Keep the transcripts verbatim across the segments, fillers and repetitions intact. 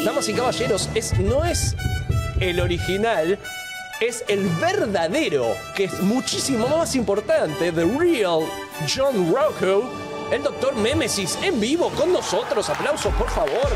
damas y caballeros, es, no es el original, es el verdadero, que es muchísimo más importante, The Real John Rocco, el doctor Mémesis, en vivo con nosotros. Aplausos, por favor.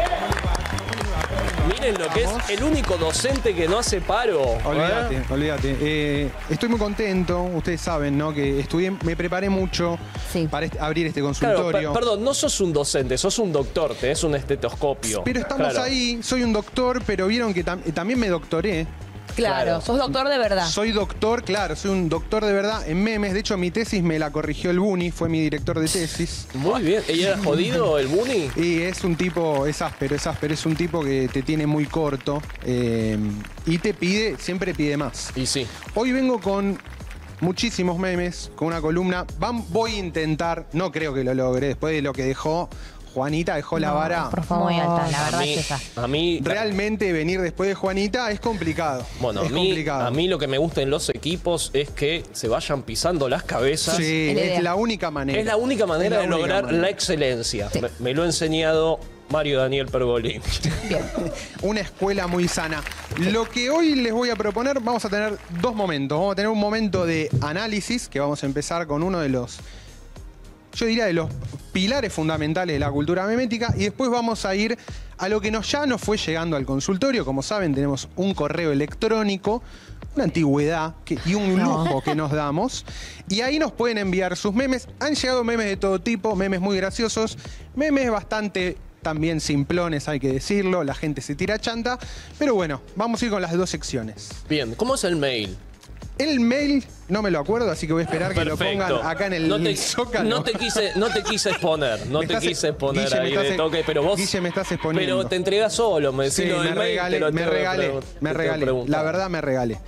Miren lo que es el único docente que no hace paro. Olvídate, ¿eh? olvídate. Eh, estoy muy contento, ustedes saben, ¿no? Que estudié, me preparé mucho sí. para este, abrir este Claro, consultorio. per perdón, no sos un docente, sos un doctor, tenés un estetoscopio. Pero estamos claro. ahí, soy un doctor, pero vieron que tam también me doctoré. Claro, Claro. sos doctor de verdad. Soy doctor, claro, soy un doctor de verdad en memes. De hecho, mi tesis me la corrigió el Buni, fue mi director de tesis. Muy bien. ¿Y era jodido el Buni? Y es un tipo, es áspero, es áspero, es un tipo que te tiene muy corto eh, y te pide, siempre pide más. Y sí. Hoy vengo con muchísimos memes, con una columna. Vam- voy a intentar, no creo que lo logre, después de lo que dejó Juanita, dejó la No, vara. por favor. Muy alta, la A verdad mí, es esa. a mí, Realmente venir después de Juanita es complicado. bueno, a es mí, complicado. a mí lo que me gusta en los equipos es que se vayan pisando las cabezas. Sí, Es la es idea. la única manera. Es la única manera Es la de única lograr manera. la excelencia. Me, me lo ha enseñado Mario Daniel Pergolini. Bien. Una escuela muy sana. Lo que hoy les voy a proponer, vamos a tener dos momentos. Vamos a tener un momento de análisis, que vamos a empezar con uno de los, yo diría, de los pilares fundamentales de la cultura memética, y después vamos a ir a lo que nos, ya nos fue llegando al consultorio. Como saben, tenemos un correo electrónico, una antigüedad que, y un No. lujo que nos damos. Y ahí nos pueden enviar sus memes. Han llegado memes de todo tipo, memes muy graciosos, memes bastante también simplones, hay que decirlo. La gente se tira chanta. Pero bueno, vamos a ir con las dos secciones. Bien, ¿cómo es el mail? El mail, no me lo acuerdo, así que voy a esperar que lo Perfecto. pongan acá en el no te, Zócalo. no te quise, no te quise exponer, no Me te estás- quise exponer Guille, me ahí estás- de toque, pero vos. Guille, me estás exponiendo. Pero te entregas solo, me decís Sí, lo del me mail, regalé, te lo me tengo que regalé, pregun- te me tengo que regalé. preguntar. La verdad me regalé.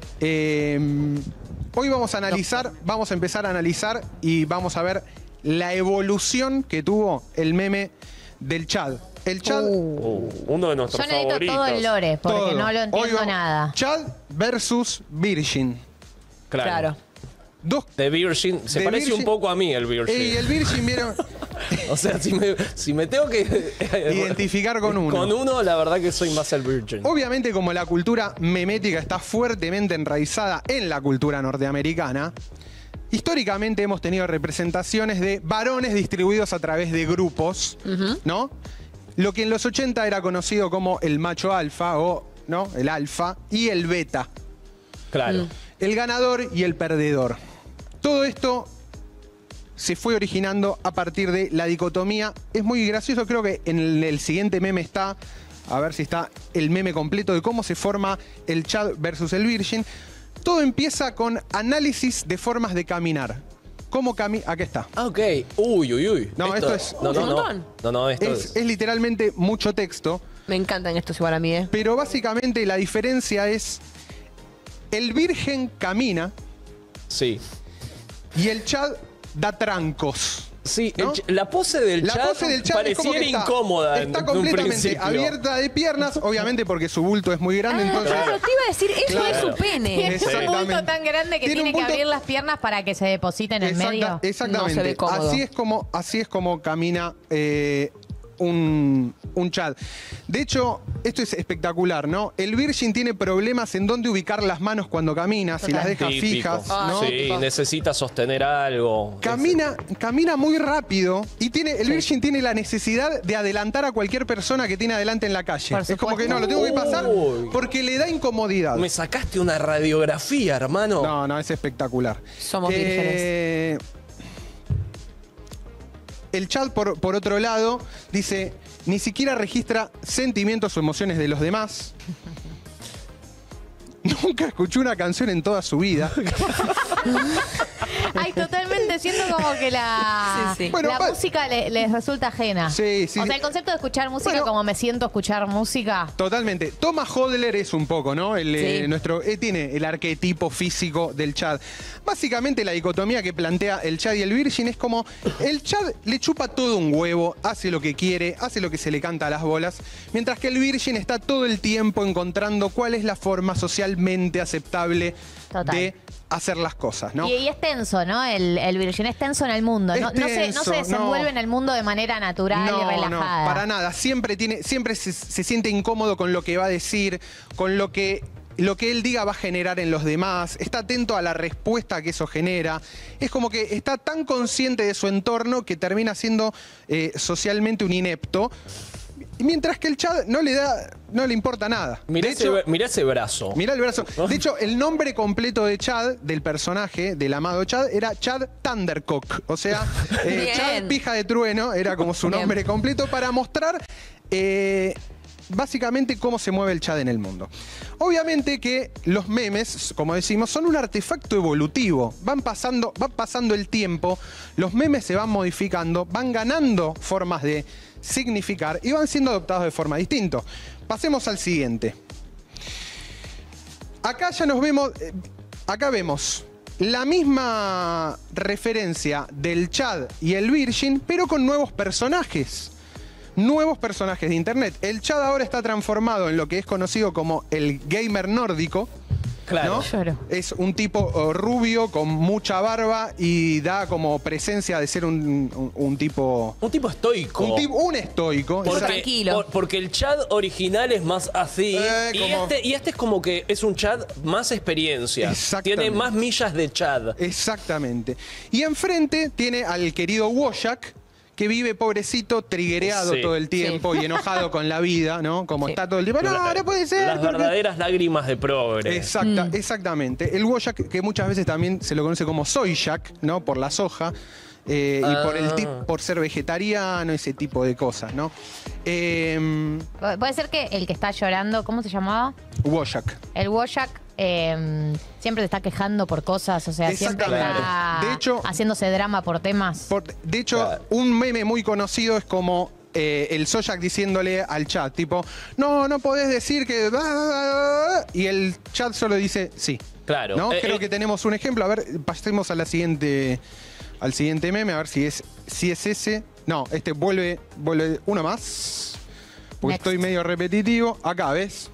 Eh, hoy vamos a analizar, vamos a empezar a analizar y vamos a ver la evolución que tuvo el meme del Chad. El Chad... Uh, uno de nuestros Yo necesito favoritos. todo el lore, porque todo. no lo Hoy entiendo vamos- nada. Chad versus Virgin. Claro. Claro. Dos... De Virgin, se De parece Virgin- un poco a mí el Virgin. Y el Virgin, vieron... O sea, si me, si me tengo que Identificar con uno. Con uno, la verdad que soy más el Virgin. Obviamente, como la cultura memética está fuertemente enraizada en la cultura norteamericana, históricamente hemos tenido representaciones de varones distribuidos a través de grupos, ¿no? Lo que en los ochenta era conocido como el macho alfa o, ¿no? El alfa y el beta. Claro. El ganador y el perdedor. Todo esto se fue originando a partir de la dicotomía. Es muy gracioso, creo que en el, el siguiente meme está, a ver si está el meme completo de cómo se forma el Chad versus el Virgin. Todo empieza con análisis de formas de caminar. ¿Cómo cami... Acá está. Ah, ok. Uy, uy, uy. No, esto es- No, no, un no. montón. No, no, esto Es, es. es literalmente mucho texto, Me encantan estos igual a mí, ¿eh? pero básicamente la diferencia es el Virgen camina Sí. y el Chad da trancos. Sí, el ¿no? ch- la pose del La chat pose del chat es como pareciera que está, incómoda en- está en un completamente principio. abierta de piernas, obviamente porque su bulto es muy grande, entonces... Claro, te iba a decir, eso Claro. es su pene. Tiene un Exactamente. bulto tan grande que Tiene tiene, un que bulto- abrir las piernas para que se deposite en el Exacta- medio. Exactamente. No se ve cómodo. Así es como, así es como camina eh, un, un Chad. De hecho, esto es espectacular, ¿no? El Virgin tiene problemas en dónde ubicar las manos cuando camina, si las deja Típico. fijas, Ah, ¿no? Sí, necesita sostener algo. Camina, camina muy rápido y tiene, el Virgin tiene la necesidad de adelantar a cualquier persona que tiene adelante en la calle. Por Es como que supuesto. no, lo tengo que pasar Uy. porque le da incomodidad. Me sacaste una radiografía, hermano. No, no, es espectacular. Somos Eh, El Chad, por, por otro lado, dice, ni siquiera registra sentimientos o emociones de los demás. Nunca escuchó una canción en toda su vida. Ay, totalmente siento como que la, Sí, sí. Bueno, la pa- música le- les resulta ajena. Sí, sí. O sea, el concepto de escuchar música Bueno. como me siento escuchar música. Totalmente. Thomas Hodler es un poco, ¿no? El, eh, Sí. nuestro, eh, tiene el arquetipo físico del Chad. Básicamente la dicotomía que plantea el Chad y el Virgin es como el Chad le chupa todo un huevo, hace lo que quiere, hace lo que se le canta a las bolas, mientras que el Virgin está todo el tiempo encontrando cuál es la forma socialmente aceptable Total. de hacer las cosas, ¿no? Y, y es tenso, ¿no? El, el Virgin es tenso en el mundo. Es No, no, se, no tenso, se desenvuelve no. en el mundo de manera natural y No, relajada. no, para nada. Siempre, tiene, siempre se, se siente incómodo con lo que va a decir, con lo que, lo que él diga va a generar en los demás. Está atento a la respuesta que eso genera. Es como que está tan consciente de su entorno que termina siendo eh, socialmente un inepto. Mientras que el Chad no le da, no le importa nada. Mirá, De ese, hecho, mirá ese brazo. mirá el brazo. De hecho, el nombre completo de Chad, del personaje, del amado Chad, era Chad Thundercock. O sea, eh, Bien. Chad Pija de Trueno, era como su Bien. nombre completo para mostrar eh, básicamente cómo se mueve el Chad en el mundo. Obviamente que los memes, como decimos, son un artefacto evolutivo. Van pasando, va pasando el tiempo, los memes se van modificando, van ganando formas de significar y van siendo adoptados de forma distinta. Pasemos al siguiente. Acá ya nos vemos, eh, acá vemos la misma referencia del Chad y el Virgin, pero con nuevos personajes. Nuevos personajes de internet. El Chad ahora está transformado en lo que es conocido como el gamer nórdico. Claro. ¿no? Lloro. Es un tipo oh, rubio con mucha barba y da como presencia de ser un, un- un tipo... Un tipo estoico. Un, tipo, un estoico. Porque, Tranquilo. por- porque el Chad original es más así. Eh, y, como- este, y este es como que es un Chad más experiencia. Exactamente. Tiene más millas de Chad. Exactamente. Y enfrente tiene al querido Wojak, que vive pobrecito, triguereado Sí. todo el tiempo y enojado con la vida, ¿no? Como Sí. está todo el tiempo. No, La- no puede ser. Las porque-". verdaderas lágrimas de progre. Exacta, Exactamente. El Wojak, que muchas veces también se lo conoce como Soyjak, ¿no? Por la soja. eh, y por el Ah. tip- por ser vegetariano, ese tipo de cosas, ¿no? Eh, Pu- Puede ser que el que está llorando, ¿cómo se llamaba? Wojak. El Wojak eh, siempre te está quejando por cosas, o sea, siempre Exactamente. está De hecho- haciéndose drama por temas. Por- de hecho, Claro. un meme muy conocido es como eh, el Soyak diciéndole al chat, tipo, no, no podés decir que... Y el chat solo dice sí. Claro. ¿No? Eh, Creo eh, que tenemos un ejemplo. A ver, pasemos a la siguiente, al siguiente meme, a ver si es, si es ese. No, este vuelve, vuelve uno más. Porque Next. estoy medio repetitivo. Acá, ¿ves?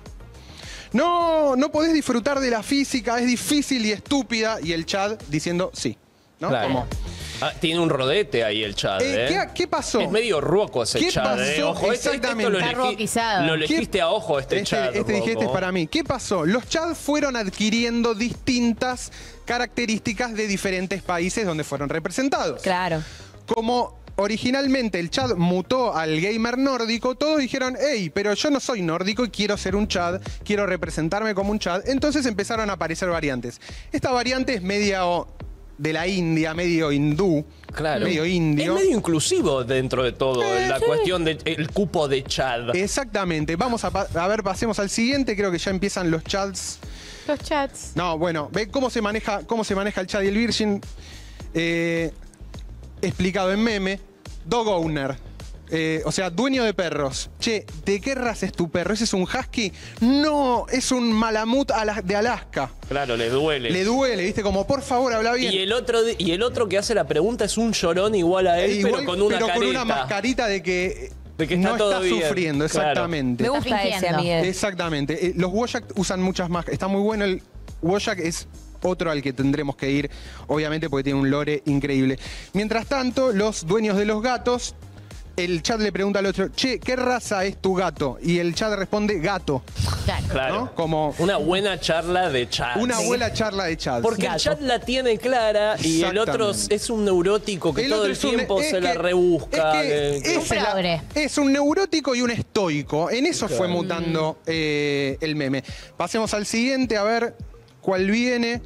No, no podés disfrutar de la física, es difícil y estúpida. Y el chat diciendo sí. ¿No? Claro. Como, Ah, tiene un rodete ahí el Chad, eh, ¿eh? ¿qué, qué pasó? Es medio ruoco ese ¿Qué Chad, ¿eh? pasó? Ojo, este, este Exactamente. lo, Está elegí- roquizado. lo elegiste a ojo este, Este, Chad. este dije, este es Rocco. para mí. ¿Qué pasó? Los Chad fueron adquiriendo distintas características de diferentes países donde fueron representados. Claro. Como originalmente el Chad mutó al gamer nórdico, todos dijeron, hey, pero yo no soy nórdico y quiero ser un Chad, quiero representarme como un Chad. Entonces empezaron a aparecer variantes. Esta variante es medio de la India, medio hindú, Claro. medio indio. Es medio inclusivo dentro de todo, Eh, la sí. cuestión del cupo de Chad. Exactamente. Vamos a, pa- a ver, pasemos al siguiente. Creo que ya empiezan los Chads. Los chats. No, bueno, ve cómo se maneja, cómo se maneja el Chad y el Virgin. Eh, explicado en meme. Dog owner. Eh, o sea, dueño de perros. Che, ¿de qué raza es tu perro? ¿Ese es un husky? No, es un malamut ala- de Alaska. Claro, le duele. Le duele, ¿viste? Como, por favor, habla bien. y, el otro, de- y el otro que hace la pregunta es un llorón igual a él, Eh, igual, pero con una pero con careta. una mascarita de que, De que está no todo está bien. sufriendo, Claro. exactamente. Me Está gusta ese, fingiendo. Miguel. Exactamente. Eh, los Wojak usan muchas máscaras. Está muy bueno el Wojak, es otro al que tendremos que ir, obviamente, porque tiene un lore increíble. Mientras tanto, los dueños de los gatos, el chat le pregunta al otro, che, ¿qué raza es tu gato? Y el chat responde, gato. Claro. Claro. ¿No? Como Una buena charla de Chad. una buena charla de chat. Porque el Gato. Chad la tiene clara y el otro Exactamente. es un neurótico que El todo otro el es un- tiempo es se la que- rebusca. Es, que que- es, Un la- progre. es un neurótico y un estoico. En eso fue mutando eh, el meme. Pasemos al siguiente a ver cuál viene.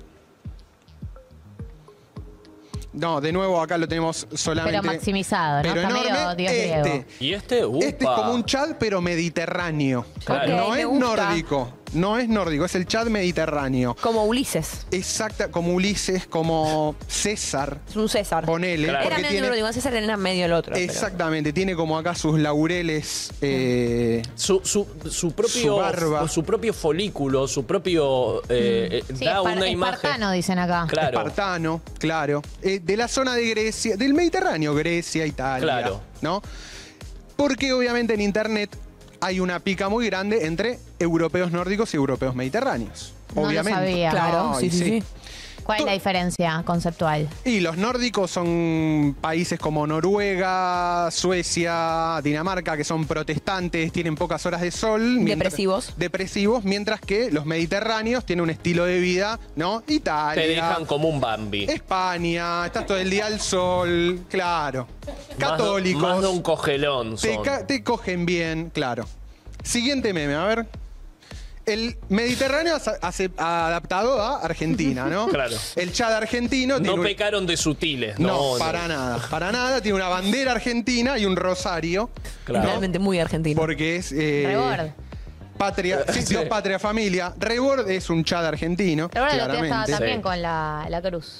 No, de nuevo acá lo tenemos solamente. Pero maximizado, ¿no? Pero Está medio enorme. Dios este. griego. Y este, upa. Este es como un Chad, pero mediterráneo. Claro. No Ok, me es gusta. nórdico. No es nórdico, es el Chad mediterráneo. Como Ulises. Exacta, como Ulises, como César. Es un César. Ponele. Claro. Era porque medio tiene- neurótico, César era medio el otro. pero- Exactamente, tiene como acá sus laureles. eh, Su, su, su propio Su barba. su propio folículo, su propio eh, eh, Sí, da espar- una imagen. espartano, dicen acá. Claro. Espartano, claro. Eh, de la zona de Grecia, del Mediterráneo, Grecia, Italia. Claro. ¿No? Porque obviamente en internet hay una pica muy grande entre europeos nórdicos y europeos mediterráneos. No lo Obviamente. sabía. Claro, Ay, sí, sí, sí. ¿Cuál es la diferencia conceptual? Y los nórdicos son países como Noruega, Suecia, Dinamarca, que son protestantes, tienen pocas horas de sol. mientras- Depresivos. Depresivos, mientras que los mediterráneos tienen un estilo de vida, ¿no? Italia. Te dejan como un Bambi. España, estás todo el día al sol, claro. Más- Católicos. Más de un cogelón te, son. ca- te cogen bien, claro. Siguiente meme, a ver. El Mediterráneo as- hace- adaptado a Argentina, ¿no? Claro. El Chad argentino tiene No un- pecaron de sutiles, No, no. para nada. Para nada. Tiene una bandera argentina y un rosario. Claro. Realmente muy argentino. Porque es. eh, Rebord. Patria. Sí, Sí. Dios, patria, familia. Rebord es un Chad argentino. Rebord el otro día estaba claramente. también Sí. con la, la cruz.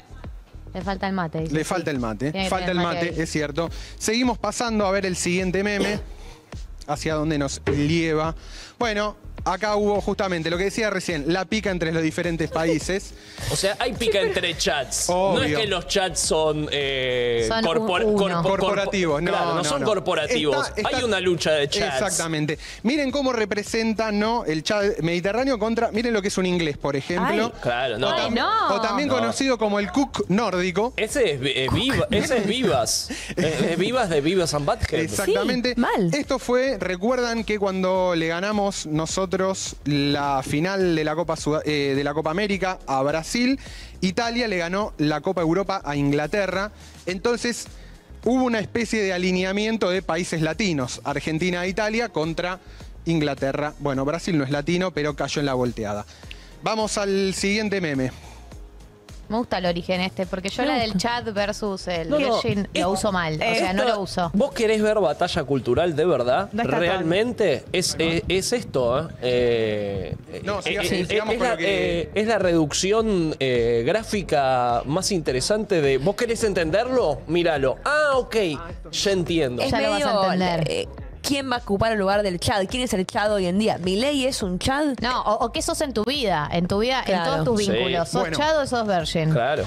Le falta el mate. dice, Le sí. falta el mate. Tiene que Falta el tener mate, ahí. es cierto. Seguimos pasando a ver el siguiente meme. Hacia dónde nos lleva. Bueno, acá hubo justamente lo que decía recién, la pica entre los diferentes países. O sea, hay pica entre chats. Obvio. No es que los chats son, eh, Son corpor- un- uno. corpo- corpo- Corporativos, no, Claro, no, no, son no. corporativos. Está- está- Hay una lucha de chats. Exactamente. Miren cómo representan, ¿no? El chat mediterráneo contra. Miren lo que es un inglés, por ejemplo. Ay. Claro, no. O, Ay, tam- no. o también No. conocido como el cook nórdico. Ese es, eh, viva, ese es Vivas. Es, es Vivas de Vivas and Butthead. Exactamente. Sí, mal. Esto fue, recuerdan que cuando le ganamos nosotros la final de la Copa Sud- eh, de la Copa América a Brasil, Italia le ganó la Copa Europa a Inglaterra. Entonces hubo una especie de alineamiento de países latinos, Argentina e Italia contra Inglaterra. Bueno, Brasil no es latino, pero cayó en la volteada. Vamos al siguiente meme. Me gusta el origen este, porque yo Me la gusta. del chat versus el No, no. Genshin Eh, lo uso mal. O eh, sea, no Esta- lo uso. ¿Vos querés ver batalla cultural de verdad? No está Realmente es, es, es esto, ¿eh? Eh, No, eh, siga- eh, sí, sigamos es, con la, lo que- eh, es la reducción eh, gráfica más interesante de. ¿Vos querés entenderlo? Míralo. Ah, ok. Ya entiendo. Es Ya lo vas a medio, entender. eh, ¿quién va a ocupar el lugar del Chad? ¿Quién es el Chad hoy en día? ¿Milei es un Chad? No, o, o qué sos en tu vida, en tu vida, Claro. en todos tus Sí. vínculos. ¿Sos Bueno. chat o sos virgin? Claro.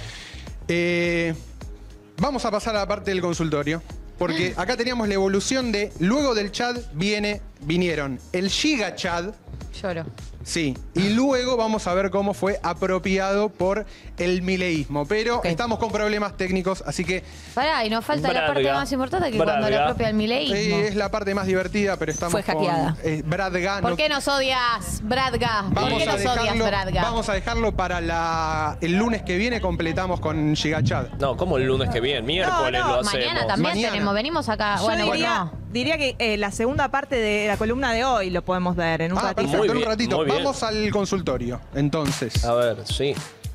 Eh, vamos a pasar a la parte del consultorio. Porque acá teníamos la evolución de. Luego del Chad viene, vinieron el Giga Chad. Lloro. Sí, y luego vamos a ver cómo fue apropiado por el mileísmo. Pero Ok. estamos con problemas técnicos, así que Pará, y nos falta la parte Bradga. más importante que cuando Bradga. la propia el mileísmo. eh, es la parte más divertida, pero estamos Fue hackeada. con eh, Bradga. ¿Por no- qué nos odias, Bradga? ¿Por Vamos qué a, nos odias, dejarlo, Bradga? vamos a dejarlo para la, el lunes que viene, completamos con Giga Chad. No, como el lunes que viene, miércoles no, lo hacemos. Mañana también Mañana. tenemos, venimos acá. Yo bueno, diría, bueno. diría que eh, la segunda parte de la columna de hoy lo podemos ver en un Ah, ratito. perfecto, Muy en un bien, ratito. muy bien. Vamos al consultorio, entonces. A ver, sí.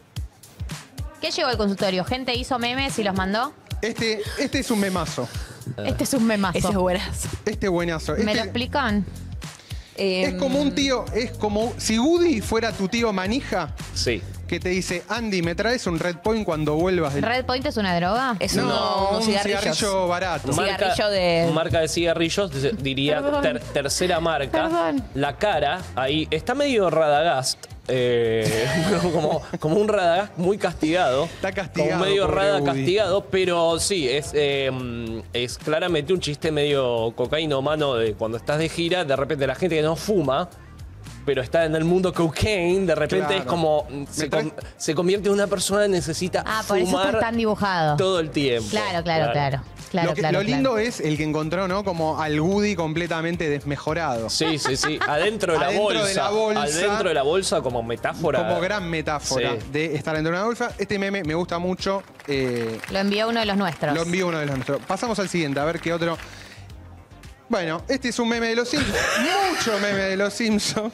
¿Qué llegó al consultorio? ¿Gente hizo memes y los mandó? Este, este es un memazo. Este es un memazo. Ese es buenas. Este buenazo. ¿Me Este- lo explican? Eh, Es como un tío, es como si Woody fuera tu tío manija Sí. que te dice, Andy, ¿me traes un Red Point cuando vuelvas del... ¿Red Point es una droga? Es No, uno- unos un cigarrillos. cigarrillo barato. Un cigarrillo de- marca de cigarrillos, dice- diría Perdón. ter- tercera marca. Perdón. La cara, ahí, está medio Radagast. eh, como, como un Radagast muy castigado. Está castigado, Como medio pobre Rada Woody. castigado, pero sí, es, eh, es claramente un chiste medio cocaíno mano de cuando estás de gira, de repente la gente que no fuma. Pero está en el mundo cocaine, de repente Claro. es como se, ¿Me traes? con- se convierte en una persona que necesita Ah, por eso fumar está tan dibujado. todo el tiempo. Claro, claro, claro. Claro, lo que- claro, lo lindo claro. es el que encontró, ¿no? Como al Woody completamente desmejorado. Sí, sí, sí. Adentro de la Adentro bolsa. de la bolsa. Adentro de la bolsa como metáfora. Como gran metáfora Sí. de estar dentro de una bolsa. Este meme me gusta mucho. eh, Lo envió uno de los nuestros. lo envío uno de los nuestros. Pasamos al siguiente, a ver qué otro. Bueno, este es un meme de los Simpsons. Mucho meme de los Simpsons.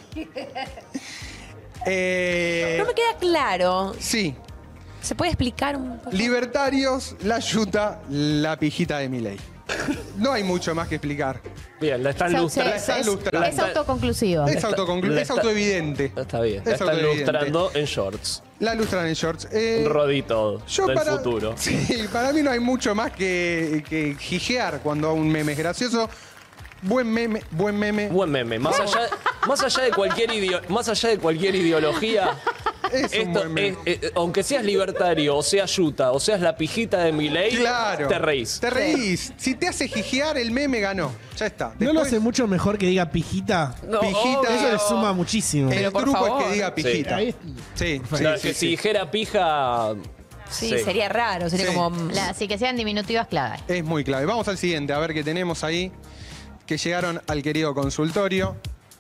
Eh, No me queda claro. sí, ¿Se puede explicar un poco? libertarios, la yuta, la pijita de Milei. No hay mucho más que explicar. Bien, la están Se- lustrando. se- está es, ilustrado. es autoconclusivo. Es, autoconclu- la es está- autoevidente. Está bien. La Es están autoevidente. lustrando en shorts. La lustran en shorts. Eh, Un rodito yo del para, futuro. Sí, para mí no hay mucho más que, que jijear cuando un meme es gracioso. Buen meme, buen meme. Buen meme. Más allá, más allá de cualquier ideo- más allá de cualquier ideología. Es un esto buen meme. es- eh, aunque seas libertario, o seas yuta, o seas la pijita de Milei, Claro. te reís. Te reís. Si te hace jijear, el meme ganó. Ya está. ¿No lo Después, hace mucho mejor que diga pijita? No, Pijita. Eso le suma muchísimo. El Pero por truco favor. es que diga pijita. Ahí- Sí, sí, Claro, sí, que sí. si dijera pija. Sí, sería raro, sería Sí. como... La- así que sean diminutivas clave. Es muy clave. Vamos al siguiente, a ver qué tenemos ahí. Que llegaron al querido consultorio.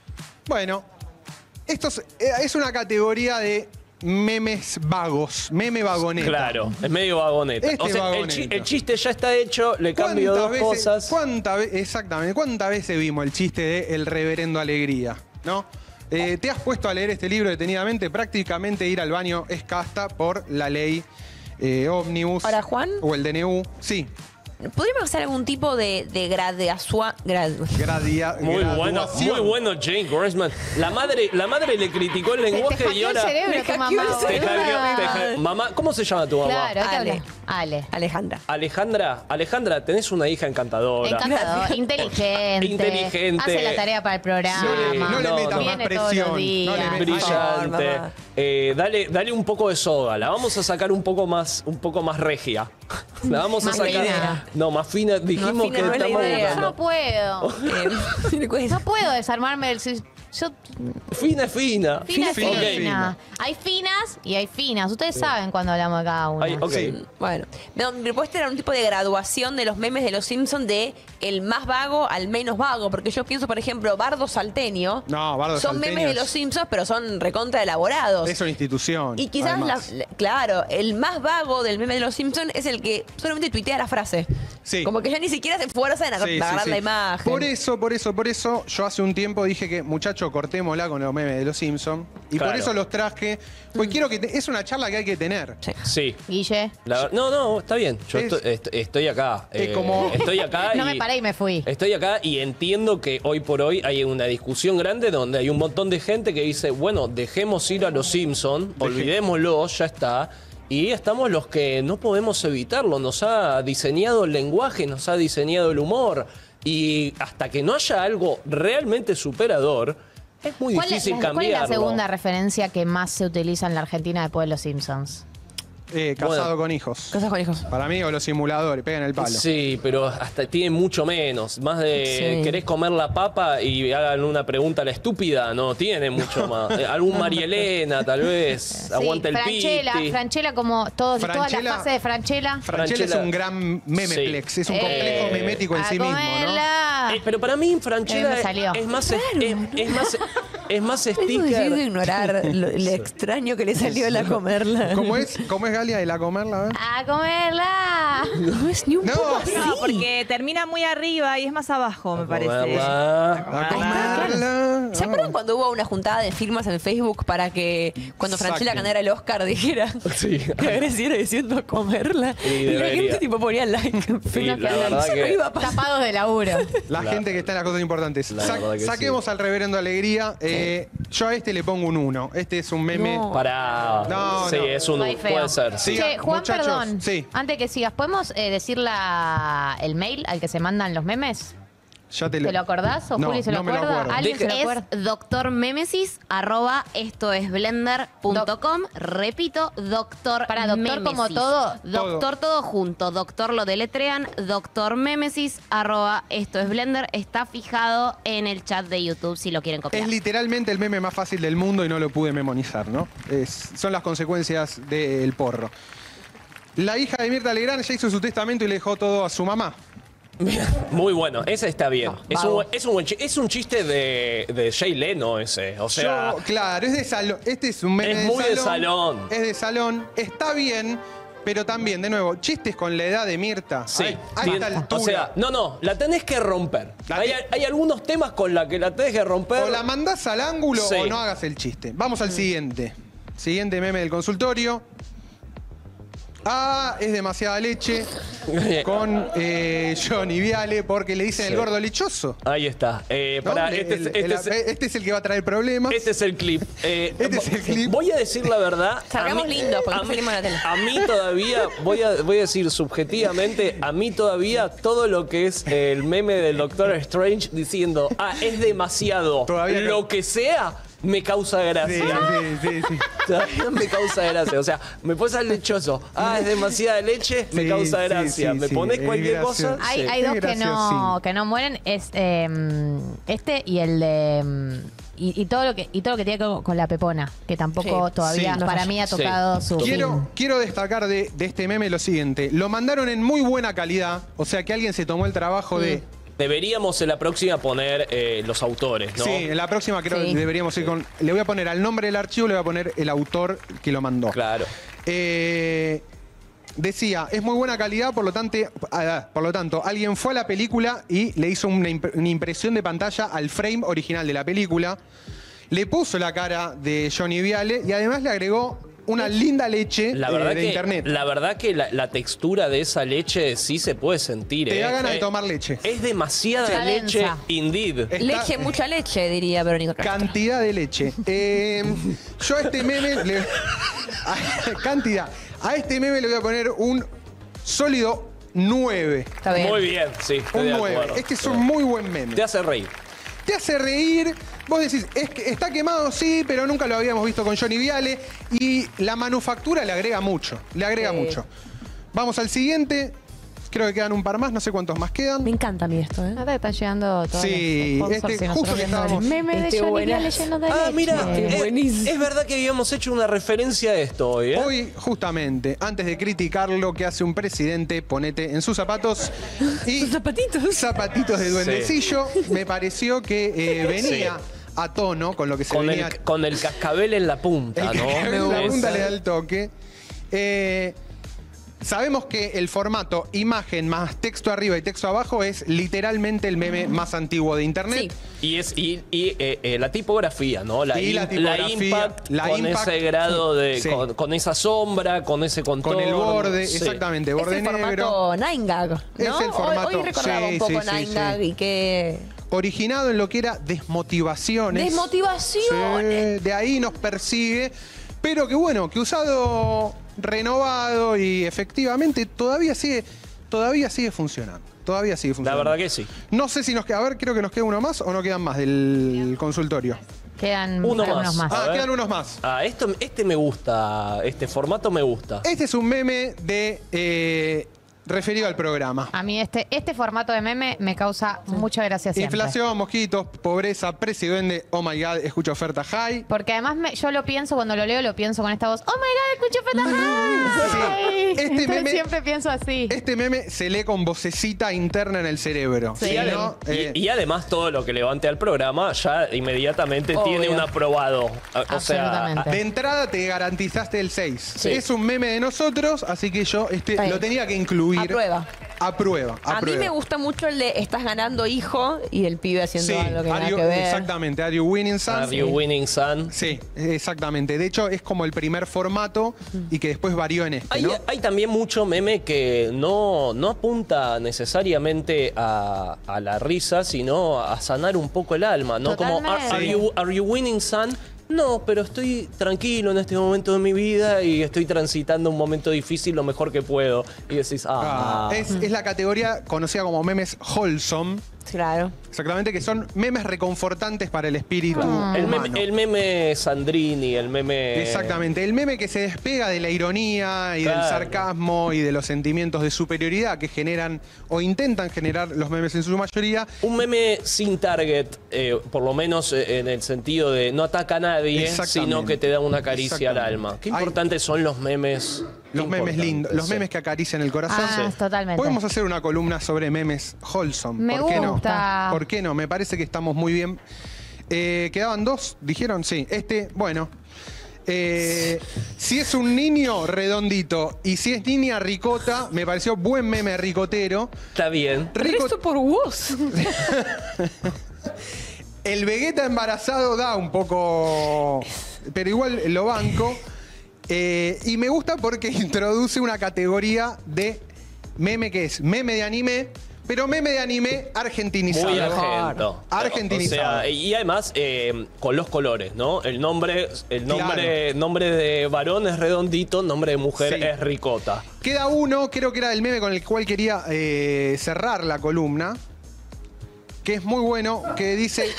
Bueno, esto es, es una categoría de memes vagos, meme vagoneta. Claro, es medio vagoneta. Este o sea, el, vagoneta. chi- el chiste ya está hecho, le cambio dos veces, cosas. cuánta ve- exactamente, ¿cuántas veces vimos el chiste de El Reverendo Alegría? ¿No? Eh, ¿Te has puesto a leer este libro detenidamente? Prácticamente ir al baño es casta por la ley eh, ómnibus. Ahora, Juan. O el D N U. Sí. ¿Podríamos hacer algún tipo de, de graduación? Gradia, Muy bueno, graduación. muy bueno Jane Grossman. La madre, la madre le criticó el Te, te lenguaje y hackeó el ahora. cerebro Me tu hackeó mamá. el Te cerebro. hackeó- te hackeó- mamá, ¿cómo se llama tu mamá? Claro, ¿qué Ale. habla? Ale. Alejandra. Alejandra, Alejandra, tenés una hija encantadora. Encantador, inteligente. Inteligente. Hace la tarea para el programa. Sí, No le no, metas no. más Viene todos presión. los días. No le metas- Brillante. Por favor, mamá. Eh, dale, dale un poco de soga. La vamos a sacar un poco más, un poco más regia. La vamos Más a sacar. fina. No, más fina. Dijimos Más fina que no es la estamos idea. Yo no buscando. puedo. Eh, No puedo desarmarme del... si- Yo, Fina, fina. fina, fina, fina. fina. Hay finas y hay finas. Ustedes saben cuando hablamos de cada una. Ay, ok. Sí. Bueno, no, mi propuesta era un tipo de graduación de los memes de los Simpsons de el más vago al menos vago. Porque yo pienso, por ejemplo, Bardo Salteño. No, Bardo Son Salteño memes de es- los Simpsons, pero son recontra elaborados. Es una institución. Y quizás, la- además. la- claro, el más vago del meme de los Simpsons es el que solamente tuitea la frase. Sí. Como que ya ni siquiera se esfuerza en ag- Sí, sí, agarrar sí. la imagen. Por eso, por eso, por eso, yo hace un tiempo dije que, muchacho, cortémosla con los memes de los Simpsons. Y Claro. por eso los traje. Pues quiero que. te- es una charla que hay que tener. Sí. Sí. Guille. La- no, no, está bien. Yo Es- estoy, est- estoy acá. Es Eh, como- Estoy acá No y. me paré y me fui. Estoy acá y entiendo que hoy por hoy hay una discusión grande donde hay un montón de gente que dice, bueno, dejemos ir a los Simpsons, olvidémoslo, ya está. Y estamos los que no podemos evitarlo. Nos ha diseñado el lenguaje, nos ha diseñado el humor. Y hasta que no haya algo realmente superador, es muy ¿Cuál es, difícil ¿Cuál es cambiarlo. la segunda referencia que más se utiliza en la Argentina después de los Simpsons? Eh, casado Bueno. con hijos. Cosas con hijos. Para mí, o los simuladores, pegan el palo. Sí, pero hasta tiene mucho menos. Más de Sí. querés comer la papa y hagan una pregunta a la estúpida, no tiene mucho más. Eh, Algún María Elena, tal vez. Aguanta el Franchella, piti. Franchella como todo, toda la Franchella- fase de Franchella. Franchella es Franchella- un gran memeplex, Sí. es un complejo Eh, memético en a sí mismo, ¿no? comerla. Eh, pero para mí Eh, Franchella me es, salió. es más es, es- es más es más Es difícil sticker. ignorar lo, lo extraño que le salió a la comerla. ¿Cómo es? ¿Cómo es Galia de la comerla? A ver. ¡A comerla! No es ni un No. poco así. No, porque termina muy arriba y es más abajo, me parece. Comerla. A Ah, comerla. ¿Se acuerdan cuando hubo una juntada de firmas en Facebook para que cuando Franchella Saquen. ganara el Oscar dijera Sí. que agresiera diciendo a comerla? Sí, y la debería. gente tipo ponía like en Sí, Facebook. la verdad Eso no que- iba a pasar. Tapados de laburo. La La- gente que está en las cosas importantes. La Sa- verdad que saquemos al reverendo Alegría. Eh, yo a este le pongo un uno. Este es un meme. No. Para. No, sí, no. es un. No hay feo. Puede ser. Sí. Siga, Che, Juan, muchachos, perdón. sí. Antes que sigas, ¿podemos eh, decir la, el mail al que se mandan los memes? Ya te ¿Te lo acordás o No, Juli se lo no me lo acuerda? acuerdo. ¿Alguien se lo Es acuerda? doctormemesis arroba esto es blender punto com. Repito, doctor Para doctor como todo. Doctor todo junto. Doctor lo deletrean. Doctormemesis arroba esto es blender. Está fijado en el chat de YouTube si lo quieren copiar. Es literalmente el meme más fácil del mundo y no lo pude memorizar, ¿no? Es- son las consecuencias del porro. La hija de Mirta Legrand ya hizo su testamento y le dejó todo a su mamá. Muy bueno, ese está bien. No, es, un, vago. buen- es, un buen chi- es un chiste de, de Jay Leno ese. O sea, Yo, claro, es de salón. Este es un meme Es de muy de salón. salón. Es de salón. Está bien, pero también, de nuevo, chistes con la edad de Mirta. sí. A, a Bien. esta altura. O sea, no, no, la tenés que romper. La Hay, te- hay algunos temas con la que la tenés que romper. O la mandás al ángulo Sí. o no hagas el chiste. Vamos al siguiente. Siguiente meme del consultorio. Ah, es demasiada leche. Con eh, Johnny Viale, porque le dicen Sí. el gordo lechoso. Ahí está. Eh, ¿no? pará, Le- este, es- el- este el- es- este es el que va a traer problemas. Este es el clip. Eh, Este es el clip. Voy a decir la verdad. Salgamos a mí- lindos, porque a no mí- salimos en la tele. A mí todavía, voy a, voy a decir subjetivamente, a mí todavía todo lo que es el meme del Doctor Strange diciendo, ah, es demasiado, Todavía lo no. que sea, me causa Sí, gracia. sí, sí, sí. Todavía me causa gracia. O sea, me pones al lechoso. Ah, es demasiada leche, me Sí, causa sí, gracia. sí, me sí, pones es cualquier gracioso. cosa. Hay, sí. hay Es dos que no, graciosín. que no mueren. Es eh, este y el de. y, y todo lo que y todo lo que tiene que ver con, con la Pepona, que tampoco Sí. todavía Sí. para mí ha Sí. tocado su Quiero, fin. quiero destacar de, de este meme lo siguiente. Lo mandaron en muy buena calidad. O sea que alguien se tomó el trabajo de... Deberíamos en la próxima poner eh, los autores, ¿no? Sí, en la próxima creo Sí. que deberíamos ir con... Le voy a poner al nombre del archivo, le voy a poner el autor que lo mandó. Claro. Eh, decía, es muy buena calidad, por lo, tanto, ah, por lo tanto, alguien fue a la película y le hizo una, imp- una impresión de pantalla al frame original de la película, le puso la cara de Johnny Viale y además le agregó una linda leche La eh, verdad, de que, internet. la verdad que la, la textura de esa leche sí se puede sentir. Te ¿eh? da ganas de Eh, tomar leche. Es demasiada Está leche, densa. indeed. Está- Leche, mucha leche, diría Verónica Castro. Cantidad de leche. Eh, yo a este meme... le- cantidad. A este meme le voy a poner un sólido nueve. Está bien. Muy bien, sí. Estoy Un de nueve. acuerdo. Este es un muy buen meme. Te hace reír. Te hace reír. Vos decís, es que está quemado, sí, pero nunca lo habíamos visto con Johnny Viale. Y la manufactura le agrega mucho. Le agrega Sí. mucho. Vamos al siguiente. Creo que quedan un par más, no sé cuántos más quedan. Me encanta a mí esto, ¿eh? Ahora está llegando todo. Sí, este, justo que estábamos- El meme de Este Johnny buena- Viale lleno de Ah, leche. mira, Este eh, buenísimo. es verdad que habíamos hecho una referencia a esto hoy, ¿eh? Hoy, justamente, antes de criticar lo que hace un presidente, ponete en sus zapatos y Sus zapatitos. zapatitos de duendecillo. Me pareció que eh, venía a tono con lo que se Con venía. el, con el cascabel en la punta, El ¿no? cascabel en la Esa. punta le da el toque. Eh, sabemos que el formato imagen más texto arriba y texto abajo es literalmente el meme más antiguo de internet. Sí. Y es y, y, eh, eh, la tipografía, ¿no? La, Y la im- tipografía, impact la con impact, ese grado de. sí. Con, con esa sombra, con ese contorno. Con el borde, sí. exactamente, Es borde el negro. formato Nine Gag, ¿no? Es el Hoy- formato- Hoy, recordaba sí, un poco sí, sí, Nine sí. Gag y que... Originado en lo que era desmotivaciones. Desmotivación. Sí, de ahí nos persigue. Pero que bueno, que usado, renovado y efectivamente todavía sigue, todavía sigue funcionando. Todavía sigue La funcionando. verdad que sí. No sé si nos queda, a ver, creo que nos queda uno más o no quedan más del consultorio. Quedan Uno algunos más. más. A Ah, ver. quedan unos más. Ah, esto, este me gusta. Este formato me gusta. Este es un meme de eh, referido al programa. A mí este, este formato de meme me causa mucha gracia siempre. Inflación, mosquitos, pobreza, precio vende, oh my god, escucho oferta high. Porque además me- yo lo pienso, cuando lo leo, lo pienso con esta voz. ¡Oh my God, escucho Feta High! Este Entonces meme- siempre pienso así. Este meme se lee con vocecita interna en el cerebro. Sí. Si Y, adem- no, eh, y- y además todo lo que levante al programa ya inmediatamente Obvio. tiene un aprobado. A- O sea, Absolutamente. de entrada te garantizaste el seis. Sí. Es un meme de nosotros, así que yo este, Está bien. lo tenía que incluir. Aprueba. Aprueba, A mí aprueba. me gusta mucho el de estás ganando hijo y el pibe haciendo Sí, algo que are nada you- que ver. exactamente. Are you winning, son? Are you winning, son? Sí, exactamente. De hecho, es como el primer formato y que después varió en este, Hay, ¿no? hay también mucho meme que no, no apunta necesariamente a, a la risa, sino a sanar un poco el alma, ¿no? Como, are, Totalmente. are you, are you winning, son? No, pero estoy tranquilo en este momento de mi vida y estoy transitando un momento difícil lo mejor que puedo. Y decís, ah, Ah, es, es la categoría conocida como memes wholesome. Claro. Exactamente, que son memes reconfortantes para el espíritu el, humano. meme, el meme Sandrini, el meme... Exactamente, el meme que se despega de la ironía y del Claro. sarcasmo y de los sentimientos de superioridad que generan o intentan generar los memes en su mayoría. Un meme sin target, eh, por lo menos eh, en el sentido de no ataca a nadie, Exactamente. sino que te da una caricia al Exactamente. alma. Qué Hay- importantes son los memes. Los memes importantes, lindos, los sí. memes que acarician el corazón. Ah, Sí. totalmente. Podemos hacer una columna sobre memes wholesome. Me ¿Por qué gusta. no? ¿Por qué no? Me parece que estamos muy bien. Eh, ¿Quedaban dos? ¿Dijeron? Sí. Este, bueno. Eh, si es un niño, redondito. Y si es niña, ricota. Me pareció buen meme ricotero. Está bien. Rico- Resto por vos. El Vegeta embarazado da un poco. Pero igual lo banco. Eh, y me gusta porque introduce una categoría de meme que es meme de anime, pero meme de anime argentinizado. Muy argento. Argentinizado. O sea, y además eh, con los colores, ¿no? El nombre, el nombre, nombre de varón es redondito, nombre de mujer Sí. es ricota. Queda uno, creo que era el meme con el cual quería eh, cerrar la columna, que es muy bueno, que dice...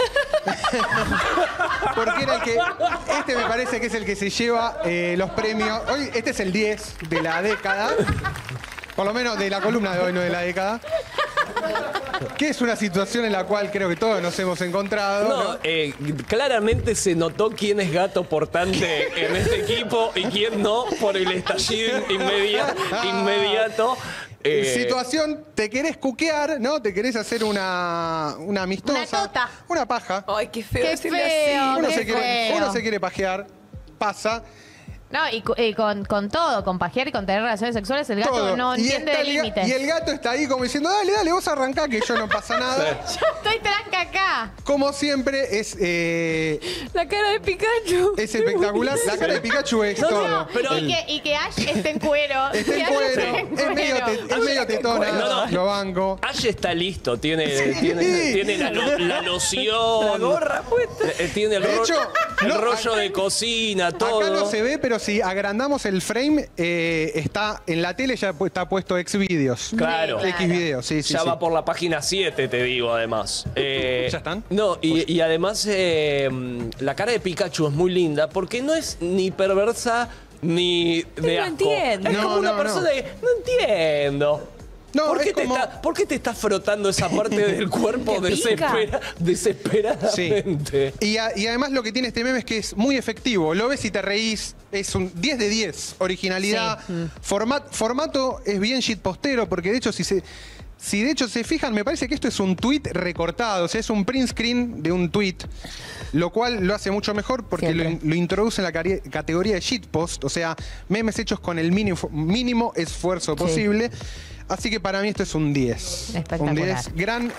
Porque era el que... Este me parece que es el que se lleva eh, los premios. Hoy, este es el diez de la década. Por lo menos de la columna de hoy, no de la década. que es una situación en la cual creo que todos nos hemos encontrado. No, ¿no? eh, claramente se notó quién es gato portante en este equipo y quién no por el estallido inmedia- inmediato. Eh, Situación, te querés cuquear, ¿no? Te querés hacer una, una amistosa. Una tota. Una paja. Ay, qué feo. Qué decirle feo. así. Uno qué se, quiere, feo. uno se quiere pajear, pasa. No, y, cu- y con, con todo, con pajear y con tener relaciones sexuales, el gato todo. no Y entiende está de el ga- límites. Y el gato está ahí como diciendo, dale, dale, vos arrancá que yo no pasa nada. Yo estoy tranca acá. Como siempre, es, eh, La cara de Pikachu. es espectacular. La cara de Pikachu es No, no, todo. pero- Y que, y que Ash esté en cuero. Está Que en Ash cuero, esté en es medio, cuero. te- es medio tetona, No, no. lo banco. Ash está listo, tiene, tiene, tiene la, lo- la loción. La gorra puesta. eh, Tiene el, De ro- hecho, el no, rollo acá- de cocina, todo. Acá no se ve, pero si agrandamos el frame, eh, está en la tele ya pu- está puesto Xvideos. Claro. Sí, X videos, sí, sí. ya sí. va por la página siete, te digo, además. Eh, ¿Ya están? No, y, y además eh, la cara de Pikachu es muy linda porque no es ni perversa ni de no asco. entiendo. Es No, como una no, persona no. que no entiendo. No, ¿Por, qué es te como- está, ¿Por qué te estás frotando esa parte del cuerpo ¿Te pica? desespera- Sí. desesperadamente? Y, a- y además lo que tiene este meme es que es muy efectivo. Lo ves y te reís. Es un diez de diez. Originalidad. Format- formato es bien shitpostero porque de hecho si se... Si de hecho se fijan, me parece que esto es un tweet recortado, o sea, es un print screen de un tweet, lo cual lo hace mucho mejor porque lo, Siempre. lo introduce en la cari- categoría de shitpost, o sea, memes hechos con el mínimo, mínimo esfuerzo posible. Así que para mí esto es un diez. Espectacular. Un diez. Gran,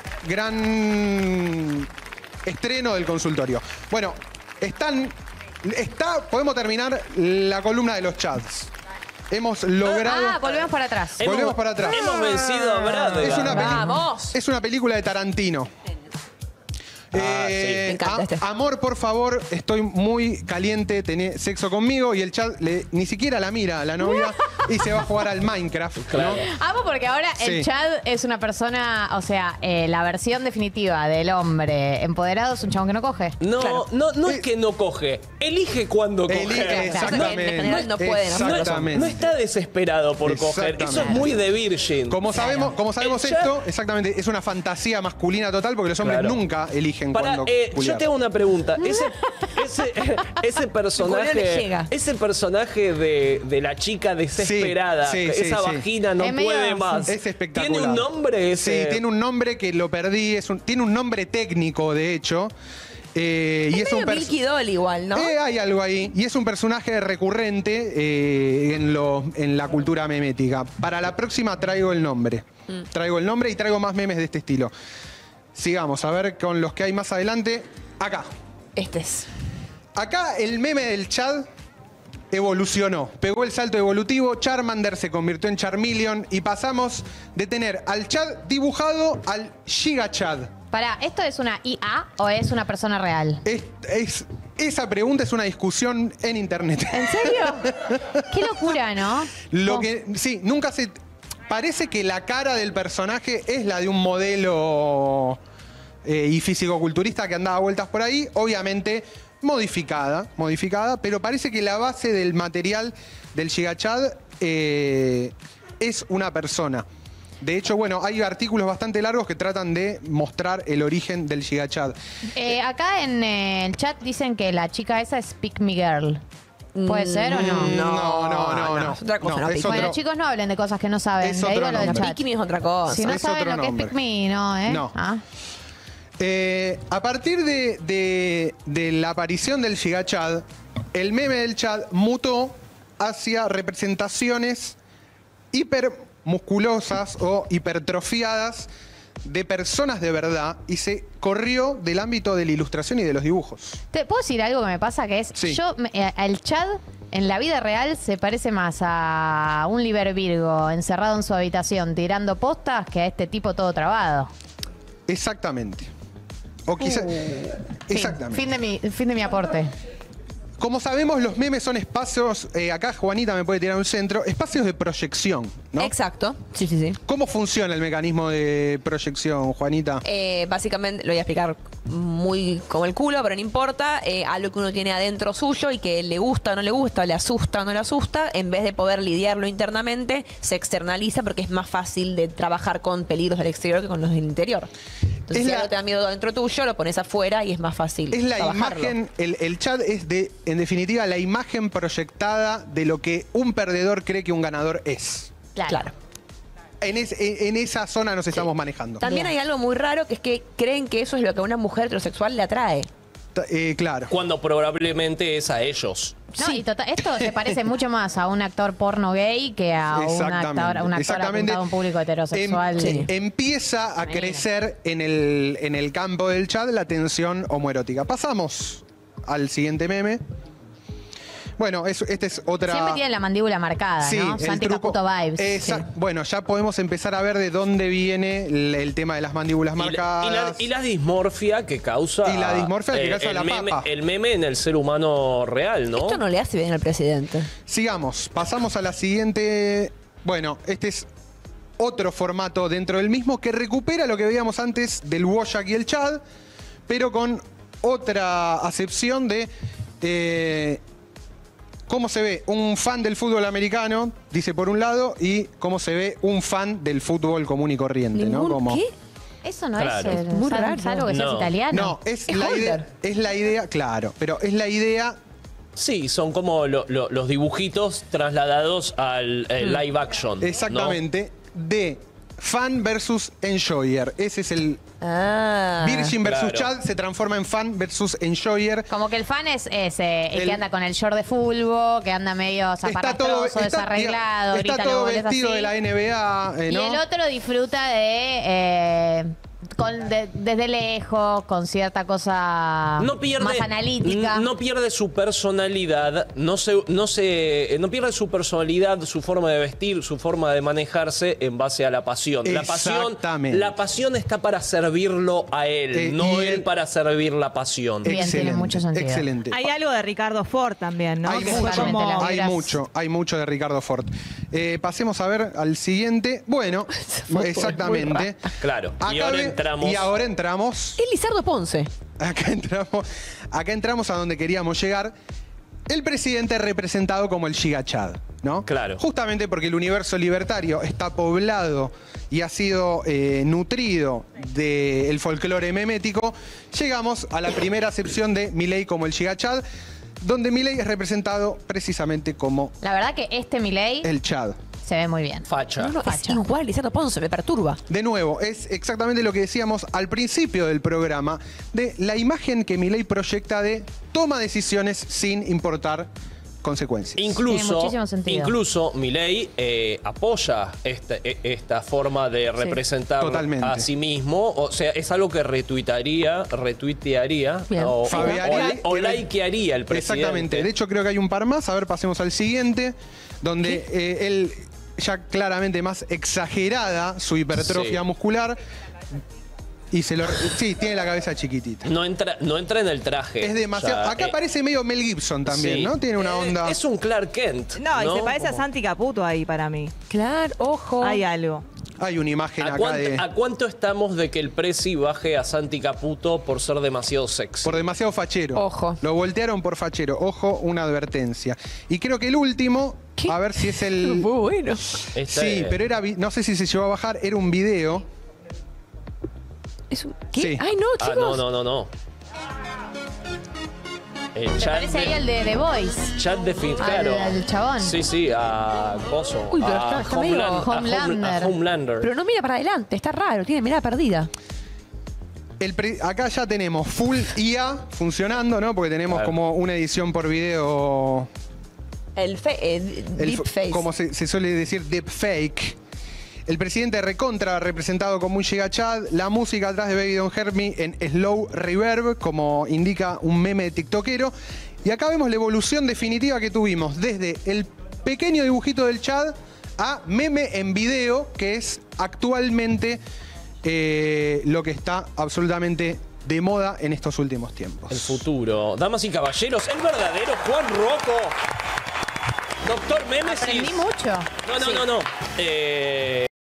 gran estreno del consultorio. Bueno, están. Está, podemos terminar la columna de los chats. Hemos logrado. Ah, volvemos para atrás. Hemos- Volvemos para atrás. Hemos vencido a Brad. Es una, peli- Vamos. es una película de Tarantino. Ah, Eh, sí. Me encanta a- este. Amor, por favor, estoy muy caliente, tenés sexo conmigo y el chat le- ni siquiera la mira a la novia y se va a jugar al Minecraft. ¿no? Claro. Amo porque ahora el Sí. Chad es una persona, o sea, eh, la versión definitiva del hombre empoderado es un chabón que no coge. No, Claro. no, no Eh, es que no coge, elige cuando coge. Elige, exactamente. En general no pueden hacer eso. Exactamente. No está desesperado por coger. Eso es Exactamente. muy de virgin. Como sabemos, como sabemos El chat- esto, exactamente, es una fantasía masculina total porque los hombres Claro. nunca eligen Para, cuando eh, yo culiar. te hago una pregunta. Ese, ese, ese Julián le personaje, llega. ese personaje de, de la chica desesperada, Sí, sí, esa sí, sí. vagina no Es medio- puede más. Es espectacular. ¿Tiene un nombre ese? Sí, tiene un nombre que lo perdí, es un- tiene un nombre técnico, de hecho. Eh, y Es es un medio perso- Milky Doll igual, ¿no? Eh, hay algo ahí. Y es un personaje recurrente eh, en, lo- en la cultura memética. Para la próxima traigo el nombre. Mm. Traigo el nombre y traigo más memes de este estilo. Sigamos, a ver con los que hay más adelante. Acá. Este es. Acá el meme del Chad evolucionó. Pegó el salto evolutivo, Charmander se convirtió en Charmeleon y pasamos de tener al Chad dibujado al Giga Chad. Pará, ¿esto es una I A o es una persona real? Es, es- esa pregunta es una discusión en internet. ¿En serio? Qué locura, ¿no? Lo Oh. que sí, nunca se parece que la cara del personaje es la de un modelo eh, y fisicoculturista que andaba vueltas por ahí, obviamente modificada, modificada, pero parece que la base del material del Gigachad eh, es una persona. De hecho, bueno, hay artículos bastante largos que tratan de mostrar el origen del Gigachad. Eh, acá en eh, el chat dicen que la chica esa es Pick Me Girl. ¿Puede ser o no? Mm, No, no, no, no. Es otra cosa, no, es Pick Me. Bueno, otro- chicos, no hablen de cosas que no saben. Es Le digo otro lo del nombre. chat. Pick Me es otra cosa. Si no Es saben otro lo que nombre. es Pick Me, no, ¿eh? No. Ah. Eh, a partir de, de- de la aparición del Gigachad, el meme del Chad mutó hacia representaciones hipermusculosas o hipertrofiadas de personas de verdad y se corrió del ámbito de la ilustración y de los dibujos. ¿Te puedo decir algo que me pasa? Que es, Sí. yo, me- eh, el Chad en la vida real se parece más a un Liber Virgo encerrado en su habitación tirando postas que a este tipo todo trabado. Exactamente. O quizá- Fin. Exactamente. Fin de mi, fin de mi aporte. Como sabemos, los memes son espacios, eh, acá Juanita me puede tirar un centro, espacios de proyección, ¿no? Exacto. Sí, sí, sí. ¿Cómo funciona el mecanismo de proyección, Juanita? Eh, básicamente, lo voy a explicar muy como el culo, pero no importa, eh, algo que uno tiene adentro suyo y que le gusta o no le gusta, le asusta o no le asusta, en vez de poder lidiarlo internamente, se externaliza porque es más fácil de trabajar con peligros del exterior que con los del interior. Entonces, Es si la- algo te da miedo dentro tuyo, lo pones afuera y es más fácil Es la trabajarlo. imagen, el, el chat es de, en definitiva, la imagen proyectada de lo que un perdedor cree que un ganador es. Claro. Claro. En, es- en- en esa zona nos estamos manejando. También Bien. hay algo muy raro que es que creen que eso es lo que a una mujer heterosexual le atrae. Ta- eh, claro. Cuando probablemente es a ellos. No, y tota- esto se parece mucho más a un actor porno gay que a un Exactamente, actor, un actor exactamente. apuntado a un público heterosexual. Em- Sí. Empieza a Femenino. crecer en el, en el campo del chat la tensión homoerótica. Pasamos al siguiente meme. Bueno, es, esta es otra... Siempre tiene la mandíbula marcada, Sí, ¿no? el Santi truco- Caputo vibes. Exact- Sí. Bueno, ya podemos empezar a ver de dónde viene el, el tema de las mandíbulas Y la, marcadas. y la- y la dismorfia que causa. Y la dismorfia que causa el la meme, papa. El meme en el ser humano real, ¿no? Esto no le hace bien al presidente. Sigamos, pasamos a la siguiente. Bueno, este es otro formato dentro del mismo que recupera lo que veíamos antes del Wojak y el Chad, pero con otra acepción de eh, cómo se ve un fan del fútbol americano, dice por un lado, y cómo se ve un fan del fútbol común y corriente, ¿no? Ningún- Como, ¿Qué? Eso no Claro. es, eh, Muy sal- raro. salvo que seas No. italiano. No, es, Es la Holder. idea, es la idea, claro, pero es la idea. Sí, son como lo- lo- los dibujitos trasladados al eh, Mm. live action. ¿no? Exactamente, de fan versus enjoyer. Ese es el Ah. Virgin versus claro. Chad se transforma en fan versus enjoyer. Como que el fan es, es, eh, el, El- que anda con el short de fútbol, que anda medio Está todo, zaparrastroso, está, desarreglado, está grita todo los goles vestido así. de la N B A, eh, Y ¿no? el otro disfruta de, eh, con- de- desde lejos, con cierta cosa No pierde, más analítica. No pierde su personalidad, no se, no se, no pierde su personalidad, su forma de vestir, su forma de manejarse en base a la pasión. La pasión, Exactamente. la pasión está para servirlo a él, Eh, no y él él- para servir la pasión. Bien, tiene mucho sentido. Excelente. Hay algo de Ricardo Ford también, ¿no? Hay Que mucho, fue Totalmente, como- las hay vibras. mucho, hay mucho de Ricardo Ford. Eh, pasemos a ver al siguiente. Bueno, foto es exactamente. muy Claro, y Acá ahora ve- entramos. Y ahora entramos. Es Lizardo Ponce. Acá entramos, acá entramos a donde queríamos llegar. El presidente representado como el Giga Chad, ¿no? Claro. Justamente porque el universo libertario está poblado y ha sido eh, nutrido del folclore memético, llegamos a la primera acepción de Milei como el Giga Chad, donde Milei es representado precisamente como La verdad que este Milei el Chad. se ve muy bien. Facha. No, no, es Facha. igual, Lizardo Ponce, me perturba. De nuevo, es exactamente lo que decíamos al principio del programa, de la imagen que Milei proyecta de toma decisiones sin importar consecuencias. Tiene Incluso, muchísimo sentido. incluso Milei eh, apoya esta, e- esta forma de representar Totalmente. a sí mismo. O sea, es algo que retuitaría, retuitearía Bien. o, Fabiani- o- o likearía el presidente. Exactamente. De hecho, creo que hay un par más. A ver, pasemos al siguiente, donde eh, él, ya claramente más exagerada su hipertrofia Sí. muscular, y se lo... Sí, tiene la cabeza chiquitita. No entra, no entra en el traje. Es demasiado... Ya, Acá eh, parece medio Mel Gibson también, sí. ¿no? Tiene una Eh, onda... Es un Clark Kent. No, y se parece a Como- Santi Caputo ahí para mí. Claro, ojo. Hay algo. Hay una imagen ¿A acá cuánto, de... a cuánto estamos de que el Prezi baje a Santi Caputo por ser demasiado sexy? Por demasiado fachero. Ojo. Lo voltearon por fachero. Ojo, una advertencia. Y creo que el último, ¿Qué? a ver si es el... Muy bueno. Esta Sí, es- pero era... vi- No sé si se llevó a bajar. Era un video. Es un- ¿Qué? Sí. Ay, no, Ah, chicos. no, no, no, no. El Me chat parece ahí el de The Voice. Chat de fin, Al- claro. al chabón. Sí, sí, a Coso. Uy, pero a está- está medio- Homeland- a Home- Homelander. a Homelander. Pero no mira para adelante, está raro, tiene mirada perdida. El pre- acá ya tenemos full I A funcionando, ¿no? Porque tenemos Claro. como una edición por video. El, fe, eh, el deep f- face. Como se, se suele decir, deepfake. El presidente recontra representado como un Giga Chad. La música atrás de Baby Don't Hurt Me en slow reverb, como indica un meme tiktokero. Y acá vemos la evolución definitiva que tuvimos desde el pequeño dibujito del Chad a meme en video, que es actualmente eh, lo que está absolutamente de moda en estos últimos tiempos. El futuro. Damas y caballeros, el verdadero Juan Rocco. Doctor Memesis. Aprendí mucho. No, no, no, no. Eh,